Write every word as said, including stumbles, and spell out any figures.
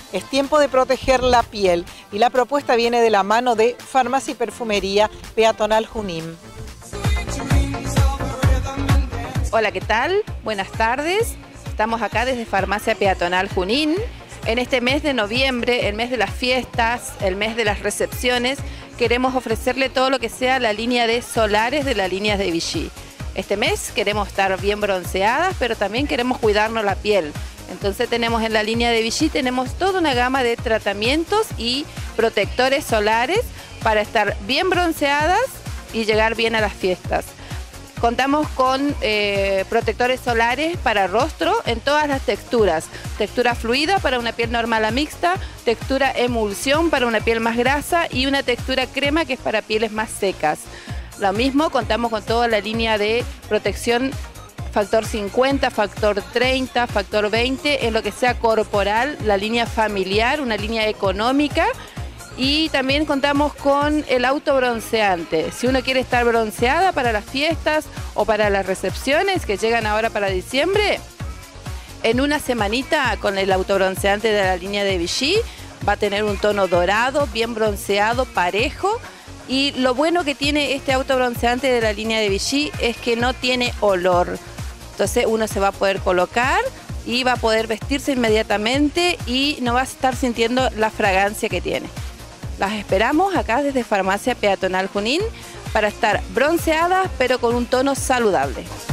Es tiempo de proteger la piel y la propuesta viene de la mano de Farmacia y Perfumería Peatonal Junín. Hola, ¿qué tal? Buenas tardes. Estamos acá desde Farmacia Peatonal Junín. En este mes de noviembre, el mes de las fiestas, el mes de las recepciones, queremos ofrecerle todo lo que sea la línea de solares de la línea de Vichy. Este mes queremos estar bien bronceadas, pero también queremos cuidarnos la piel. Entonces tenemos en la línea de Vichy, tenemos toda una gama de tratamientos y protectores solares para estar bien bronceadas y llegar bien a las fiestas. Contamos con eh, protectores solares para rostro en todas las texturas. Textura fluida para una piel normal a mixta, textura emulsión para una piel más grasa y una textura crema que es para pieles más secas. Lo mismo, contamos con toda la línea de protección factor cincuenta, factor treinta, factor veinte, en lo que sea corporal, la línea familiar, una línea económica. Y también contamos con el autobronceante. Si uno quiere estar bronceada para las fiestas o para las recepciones que llegan ahora para diciembre, en una semanita con el autobronceante de la línea de Vichy va a tener un tono dorado, bien bronceado, parejo. Y lo bueno que tiene este autobronceante de la línea de Vichy es que no tiene olor. Entonces uno se va a poder colocar y va a poder vestirse inmediatamente y no va a estar sintiendo la fragancia que tiene. Las esperamos acá desde Farmacia Peatonal Junín para estar bronceadas pero con un tono saludable.